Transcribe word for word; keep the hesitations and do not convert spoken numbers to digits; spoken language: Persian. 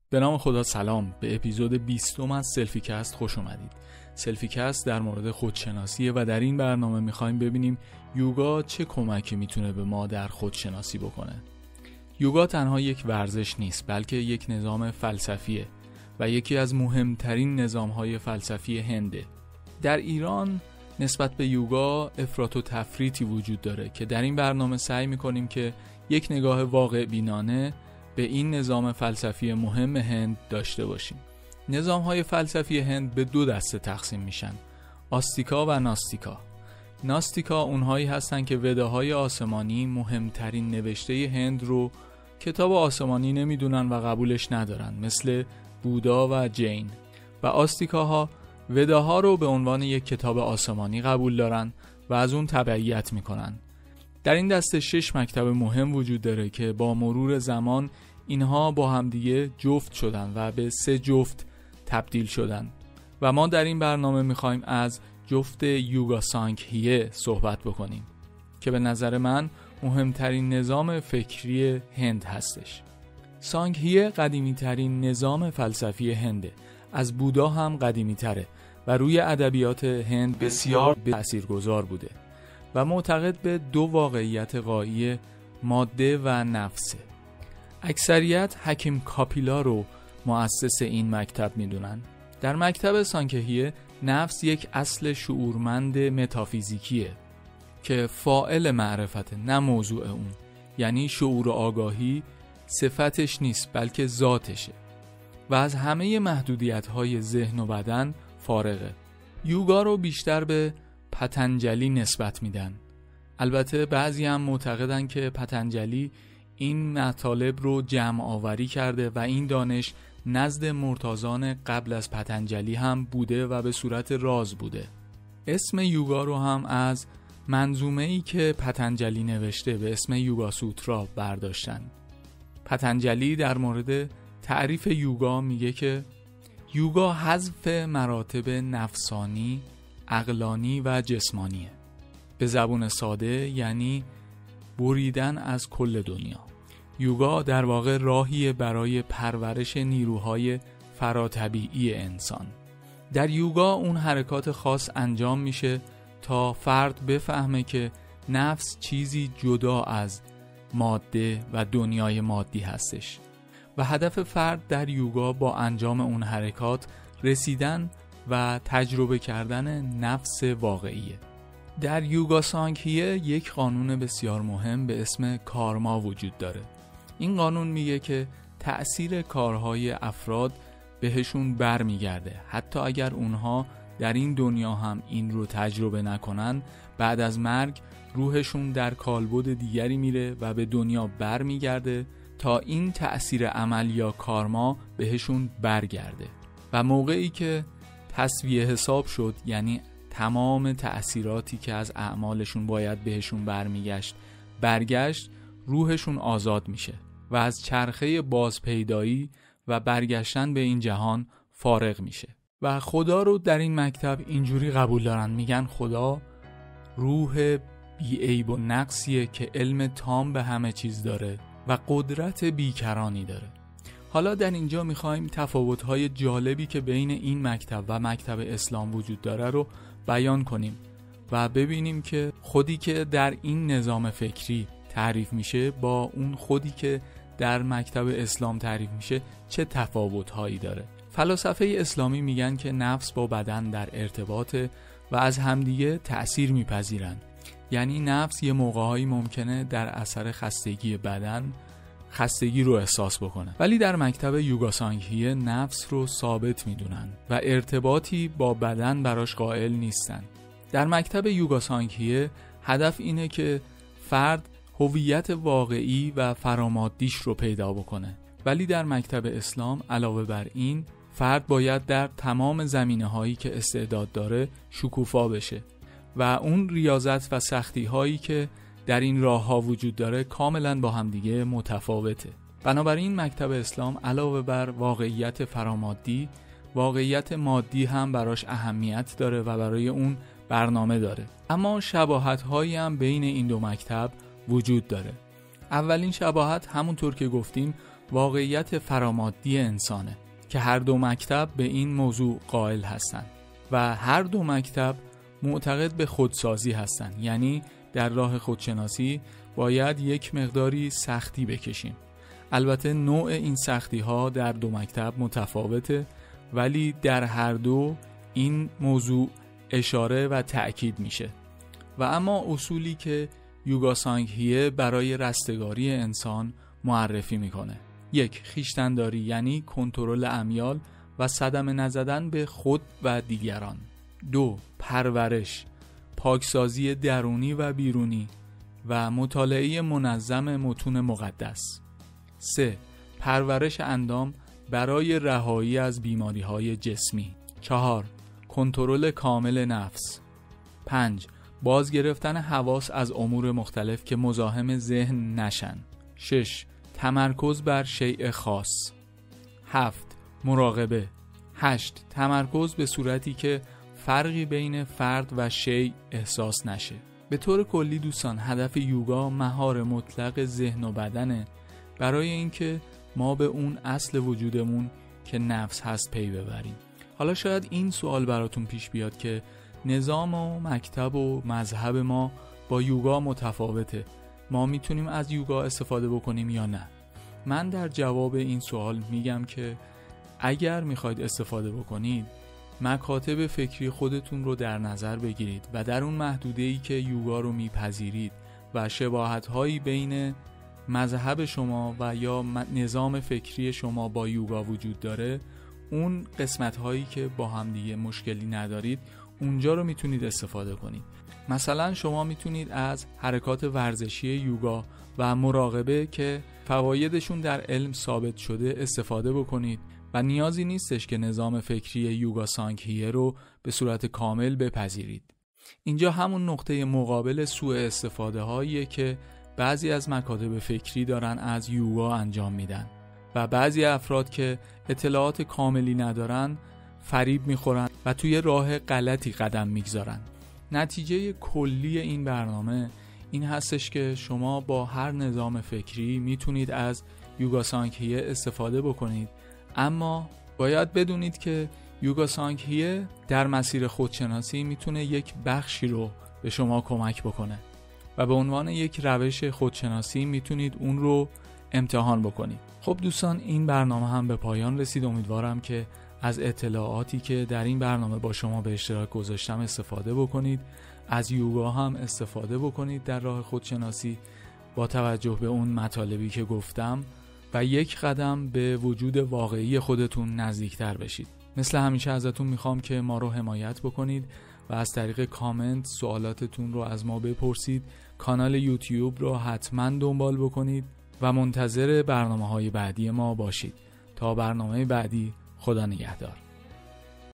به نام خدا سلام، به اپیزود بیستم از سلفی کست خوش اومدید. سلفی کست در مورد خودشناسیه و در این برنامه میخوایم ببینیم یوگا چه کمکی میتونه به ما در خودشناسی بکنه. یوگا تنها یک ورزش نیست، بلکه یک نظام فلسفیه و یکی از مهمترین نظامهای فلسفی هنده. در ایران نسبت به یوگا افراط و تفریطی وجود داره که در این برنامه سعی میکنیم که یک نگاه واقع بینانه به این نظام فلسفی مهم هند داشته باشیم. نظام‌های فلسفی هند به دو دسته تقسیم میشن: آستیکا و ناستیکا. ناستیکا اونهایی هستن که وداهای آسمانی مهمترین نوشته هند رو کتاب آسمانی نمیدونن و قبولش ندارن، مثل بودا و جین. و آستیکاها وداها رو به عنوان یک کتاب آسمانی قبول دارن و از اون تبعیت میکنن. در این دسته شش مکتب مهم وجود داره که با مرور زمان اینها با همدیگه جفت شدن و به سه جفت تبدیل شدن و ما در این برنامه میخوایم از جفت یوگا سانگهیه صحبت بکنیم که به نظر من مهمترین نظام فکری هند هستش. سانگهیه قدیمی ترین نظام فلسفی هنده، از بودا هم قدیمی تره و روی ادبیات هند بسیار تاثیرگذار بوده و معتقد به دو واقعیت غایی ماده و نفسه. اکثریت حکیم کاپیلا رو مؤسس این مکتب میدونن. در مکتب سانگهیه نفس یک اصل شعورمند متافیزیکیه که فاعل معرفته، نه موضوع اون. یعنی شعور و آگاهی صفتش نیست بلکه ذاتشه و از همه محدودیت‌های ذهن و بدن فارغه. یوگا رو بیشتر به پتنجلی نسبت میدن. البته بعضی هم معتقدن که پتنجلی این مطالب رو جمع آوری کرده و این دانش نزد مرتازان قبل از پتنجلی هم بوده و به صورت راز بوده. اسم یوگا رو هم از منظومه‌ای که پتنجلی نوشته به اسم یوگا سوترا برداشتن. پتنجلی در مورد تعریف یوگا میگه که یوگا حذف مراتب نفسانی، عقلانی و جسمانیه. به زبون ساده یعنی بریدن از کل دنیا. یوگا در واقع راهیه برای پرورش نیروهای فراتبیعی انسان. در یوگا اون حرکات خاص انجام میشه تا فرد بفهمه که نفس چیزی جدا از ماده و دنیای مادی هستش و هدف فرد در یوگا با انجام اون حرکات رسیدن و تجربه کردن نفس واقعیه. در یوگا سانگهیه یک قانون بسیار مهم به اسم کارما وجود داره. این قانون میگه که تأثیر کارهای افراد بهشون بر میگرده، حتی اگر اونها در این دنیا هم این رو تجربه نکنن، بعد از مرگ روحشون در کالبد دیگری میره و به دنیا بر میگرده تا این تأثیر عمل یا کارما بهشون برگرده و موقعی که تسویه حساب شد، یعنی تمام تأثیراتی که از اعمالشون باید بهشون برمیگشت برگشت، روحشون آزاد میشه و از چرخه بازپیدایی و برگشتن به این جهان فارغ میشه. و خدا رو در این مکتب اینجوری قبول دارن، میگن خدا روح بی عیب و نقصیه که علم تام به همه چیز داره و قدرت بیکرانی داره. حالا در اینجا میخوایم تفاوت‌های جالبی که بین این مکتب و مکتب اسلام وجود داره رو بیان کنیم و ببینیم که خودی که در این نظام فکری تعریف میشه با اون خودی که در مکتب اسلام تعریف میشه چه تفاوت‌هایی داره. فلاسفه اسلامی میگن که نفس با بدن در ارتباطه و از همدیگه تأثیر میپذیرن. یعنی نفس یه موقع‌هایی ممکنه در اثر خستگی بدن خستگی رو احساس بکنه، ولی در مکتب یوگا سانگهیه نفس رو ثابت میدونن و ارتباطی با بدن براش قائل نیستن. در مکتب یوگا سانگهیه هدف اینه که فرد هویت واقعی و فرامادیش رو پیدا بکنه، ولی در مکتب اسلام علاوه بر این فرد باید در تمام زمینه‌هایی که استعداد داره شکوفا بشه و اون ریاضت و سختی‌هایی که در این راه‌ها وجود داره کاملاً با همدیگه متفاوته. بنابراین مکتب اسلام علاوه بر واقعیت فرامادی، واقعیت مادی هم براش اهمیت داره و برای اون برنامه داره. اما شباهت‌هایی هم بین این دو مکتب وجود داره. اولین شباهت همونطور که گفتیم واقعیت فرامادی انسانه که هر دو مکتب به این موضوع قائل هستند و هر دو مکتب معتقد به خودسازی هستند. یعنی در راه خودشناسی باید یک مقداری سختی بکشیم. البته نوع این سختی ها در دو مکتب متفاوته، ولی در هر دو این موضوع اشاره و تأکید میشه. و اما اصولی که یوگا سانگهیه برای رستگاری انسان معرفی میکنه: یک، خویشتن‌داری یعنی کنترل امیال و صدمه نزدن به خود و دیگران. دو، پرورش، پاکسازی درونی و بیرونی و مطالعه منظم متون مقدس. سه، پرورش اندام برای رهایی از بیماری‌های جسمی. چهار، کنترل کامل نفس. پنج، باز گرفتن حواس از امور مختلف که مزاحم ذهن نشن. شش، تمرکز بر شیء خاص. هفت، مراقبه. هشت، تمرکز به صورتی که فرقی بین فرد و شیء احساس نشه. به طور کلی دوستان، هدف یوگا مهار مطلق ذهن و بدنه برای اینکه ما به اون اصل وجودمون که نفس هست پی ببریم. حالا شاید این سوال براتون پیش بیاد که نظام و مکتب و مذهب ما با یوگا متفاوته، ما میتونیم از یوگا استفاده بکنیم یا نه؟ من در جواب این سوال میگم که اگر میخواید استفاده بکنید، مکاتب فکری خودتون رو در نظر بگیرید و در اون محدوده‌ای که یوگا رو میپذیرید و شباهت‌هایی بین مذهب شما و یا نظام فکری شما با یوگا وجود داره، اون قسمت‌هایی که با هم دیگه مشکلی ندارید اونجا رو میتونید استفاده کنید. مثلا شما میتونید از حرکات ورزشی یوگا و مراقبه که فوایدشون در علم ثابت شده استفاده بکنید و نیازی نیستش که نظام فکری یوگا سانگهیه رو به صورت کامل بپذیرید. اینجا همون نقطه مقابل سوء استفاده هاییه که بعضی از مکاتب فکری دارن از یوگا انجام میدن و بعضی افراد که اطلاعات کاملی ندارن فریب میخورن و توی راه غلطی قدم میگذارن. نتیجه کلی این برنامه این هستش که شما با هر نظام فکری میتونید از یوگا سانگهیه استفاده بکنید، اما باید بدونید که یوگا سانگهیه در مسیر خودشناسی میتونه یک بخشی رو به شما کمک بکنه و به عنوان یک روش خودشناسی میتونید اون رو امتحان بکنید. خب دوستان، این برنامه هم به پایان رسید. امیدوارم که از اطلاعاتی که در این برنامه با شما به اشتراک گذاشتم استفاده بکنید. از یوگا هم استفاده بکنید در راه خودشناسی با توجه به اون مطالبی که گفتم و یک قدم به وجود واقعی خودتون نزدیکتر بشید. مثل همیشه ازتون میخوام که ما رو حمایت بکنید و از طریق کامنت سوالاتتون رو از ما بپرسید. کانال یوتیوب رو حتما دنبال بکنید و منتظر برنامه‌های بعدی ما باشید. تا برنامه بعدی، خدا نگهدار.